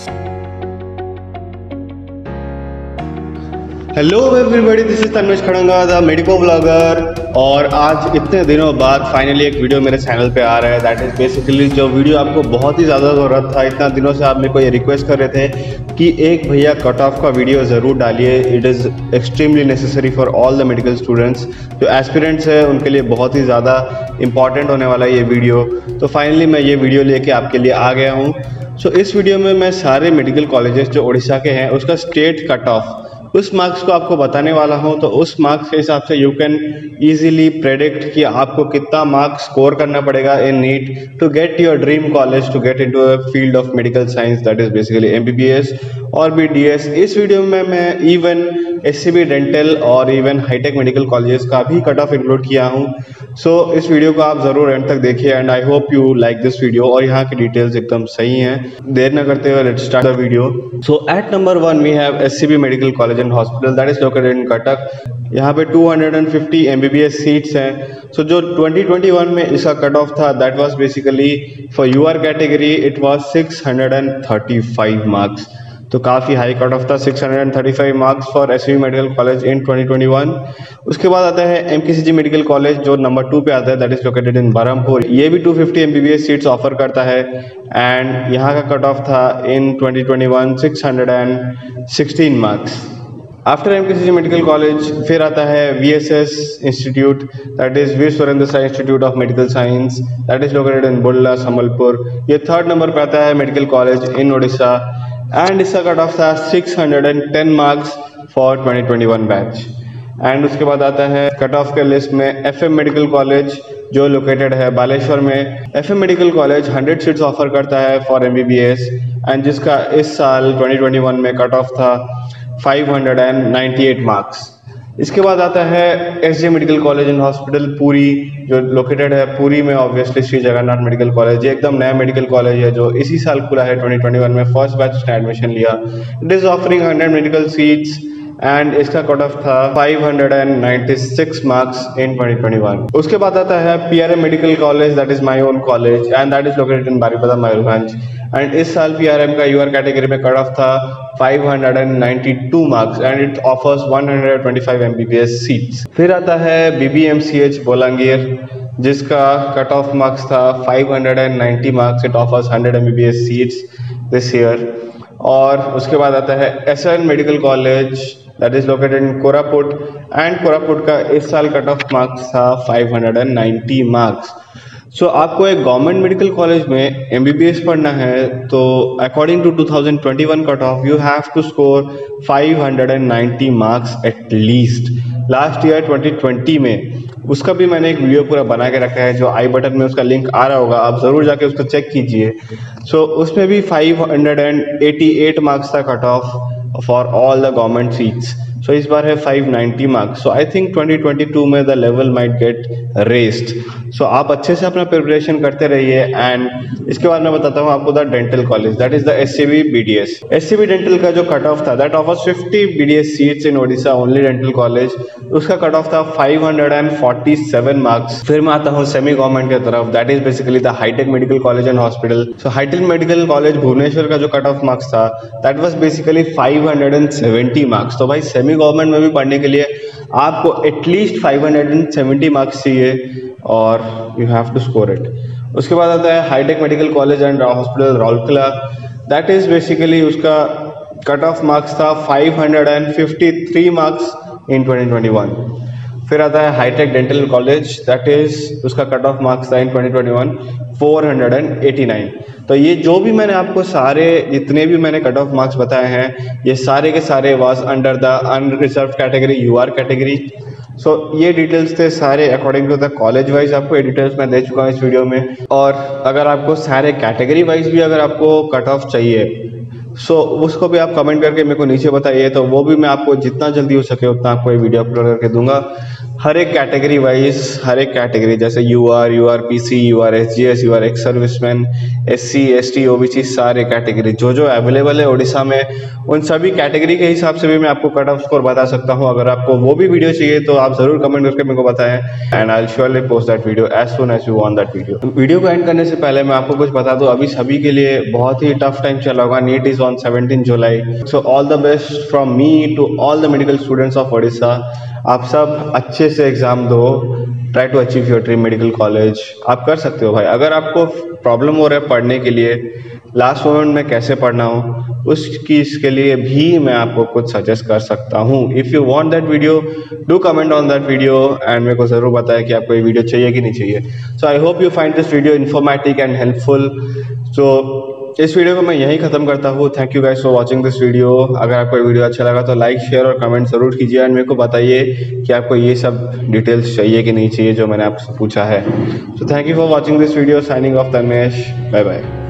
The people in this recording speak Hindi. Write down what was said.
Hello everybody, this is Tanmesh Khadanga the medico blogger. और आज इतने दिनों बाद फाइनली एक वीडियो मेरे चैनल पे आ रहा है। दैट इज़ बेसिकली जो वीडियो आपको बहुत ही ज़्यादा ज़रूरत था। इतना दिनों से आप मेरे को ये रिक्वेस्ट कर रहे थे कि एक भैया कट ऑफ का वीडियो ज़रूर डालिए। It is extremely necessary for all the medical students. जो एस्पिरेंट्स है उनके लिए बहुत ही ज़्यादा इंपॉर्टेंट होने वाला है ये वीडियो। तो फाइनली मैं ये वीडियो लेके आपके लिए आ गया हूँ। सो इस वीडियो में मैं सारे मेडिकल कॉलेजेस जो उड़ीसा के हैं उसका स्टेट कट ऑफ उस मार्क्स को आपको बताने वाला हूं। तो उस मार्क्स के हिसाब से यू कैन इजीली प्रेडिक्ट कि आपको कितना मार्क्स स्कोर करना पड़ेगा in NEET to get your dream college, to get into a field of medical science, that is basically MBBS और बीडीएस। इस वीडियो में मैं इवन एससीबी डेंटल और इवन हाईटेक मेडिकल कॉलेजेस का भी कट ऑफ इंक्लूड किया हूं। सो इस वीडियो को आप जरूर एंड तक देखिए and I hope you like this video. और यहाँ की डिटेल्स एकदम सही हैं। देर न करते हुए let's start the video. So at number 1 we have SCB medical college and hospital, that is located in Cuttack. यहाँ पे 250 एमबीबीएस सीट्स हैं। सो जो 2021 में इसका कट ऑफ था that was basically for UR category it was 635 marks. तो काफ़ी हाई कट ऑफ था, 635 marks for SCB medical college in 2021। उसके बाद आता है एमकेसीजी मेडिकल कॉलेज जो नंबर 2 पे आता है, that is located in Berhampur. ये भी 250 एमबीबीएस सीट्स ऑफर करता है एंड यहाँ का कट ऑफ था in 2021 616 marks. After MKCG medical college फिर आता है VSS institute, that is Veer Surendra Sai institute of medical science, that is located in Burla Sambalpur. ये 3rd नंबर पे आता है medical college in Orissa and इसका कट ऑफ था 610 मार्क्स फॉर 2021 बैच। एंड उसके बाद आता है कट ऑफ के लिस्ट में एफएम मेडिकल कॉलेज जो लोकेटेड है बालेश्वर में। FM medical college 100 seats offer करता है फॉर एमबीबीएस एंड जिसका इस साल 2021 में कट ऑफ था 598 मार्क्स। इसके बाद आता है SJ medical college and hospital Puri जो लोकेटेड है पुरी में, obviously Shri Jagannath medical college. ये एकदम नया मेडिकल कॉलेज है जो इसी साल खुला है 2021 में, फर्स्ट बैच उसने एडमिशन लिया। It is offering 100 medical seats and इसका कट ऑफ था 596 मार्क्स इन 2021। उसके बाद आता है PRM medical college, that is my own college and that is located in Baripada Mayurbhanj. And इस साल पीआरएम का यूआर कैटेगरी में कट ऑफ था 592 marks and it offers 125 MBBS seats. फिर आता है बीबीएमसीएच बोलांगीर जिसका कट ऑफ मार्क्स था 590 marks. It offers 100 MBBS seats this year. और उसके बाद आता है SN medical college, that is located in Koraput and Koraput का इस साल कट ऑफ मार्क्स था 590 मार्क्स। सो आपको एक गवर्नमेंट मेडिकल कॉलेज में एमबीबीएस पढ़ना है तो according to 2021 cut off you have to score 590 marks at least. Last year 2020 में उसका भी मैंने एक वीडियो पूरा बना के रखा है जो आई बटन में उसका लिंक आ रहा होगा, आप जरूर जाके उसको चेक कीजिए। सो उसमें भी 588 मार्क्स था cut off for all the government seats. So इस बार है 590 मार्क्स। सो आई थिंक 2022 में the level might get raised. So आप अच्छे से अपना प्रिपरेशन करते रहिए। एंड इसके बाद मैं बताता हूँ आपको the dental college, that is the SCB BDS. SCB dental का जो कट ऑफ था that offers 50 BDS seats in Odisha only dental college. उसका कट ऑफ था 547 मार्क्स। फिर मैं आता हूँ सेमी गवर्नमेंट की तरफ, that is basically the Hitech medical college and hospital. So Hitech medical college Bhubaneswar का जो कट ऑफ मार्क्स था दैट वाज बेसिकली 570 मार्क्स। तो भाई सेमी गवर्नमेंट में भी पढ़ने के लिए आपको एटलीस्ट 570 मार्क्स चाहिए और you have to score it. उसके बाद आता है Hitech medical college and hospital Rourkela, that is basically उसका कट ऑफ मार्क्स था 553 मार्क्स इन 2021। फिर आता है Hitech dental college, that is उसका कट ऑफ मार्क्स था इन 2021 489। तो ये जो भी मैंने आपको सारे जितने भी मैंने कट ऑफ मार्क्स बताए हैं ये सारे के सारे was under the unreserved category UR category. So ये डिटेल्स थे सारे according to the college wise. आपको ये डिटेल्स मैं दे चुका हूँ इस वीडियो में। और अगर आपको सारे कैटेगरी वाइज भी अगर आपको कट ऑफ चाहिए सो उसको भी आप कमेंट करके मेरे को नीचे बताइए, तो वो भी मैं आपको जितना जल्दी हो सके उतना आपको ये वीडियो अपलोड करके दूंगा। हर एक कैटेगरी वाइज, हर एक कैटेगरी जैसे U R PC, U R SGS, U R ex serviceman, SC ST OBC, सारे कैटेगरी जो अवेलेबल है उड़ीसा में, उन सभी कैटेगरी के हिसाब से भी मैं आपको कट ऑफ स्कोर बता सकता हूं। अगर आपको वो भी वीडियो चाहिए तो आप जरूर कमेंट करके मेरे को बताएं and I will surely post that video as soon as you want that video. Video को एंड करने से पहले मैं आपको कुछ बता दूं, अभी सभी के लिए बहुत ही टफ टाइम चल रहा होगा। NEET is on 17 July, so all the best from me to all the medical students of Odisha. आप सब अच्छे से एग्जाम दो, try to achieve your dream medical college. आप कर सकते हो भाई। अगर आपको प्रॉब्लम हो रहा है पढ़ने के लिए, लास्ट मोमेंट में कैसे पढ़ना हो, उसकी इसके लिए भी मैं आपको कुछ सजेस्ट कर सकता हूँ। If you want that video, do comment on that video and मेरे को ज़रूर बताएं कि आपको ये वीडियो चाहिए कि नहीं चाहिए। So I hope you find this video informative and helpful. So इस वीडियो को मैं यहीं ख़त्म करता हूँ। Thank you guys for watching this video. अगर आपको ये वीडियो अच्छा लगा तो लाइक, शेयर और कमेंट ज़रूर कीजिए एंड मेरे को बताइए कि आपको ये सब डिटेल्स चाहिए कि नहीं चाहिए जो मैंने आपसे पूछा है। So thank you for watching this video. Signing off Tanmesh, bye bye.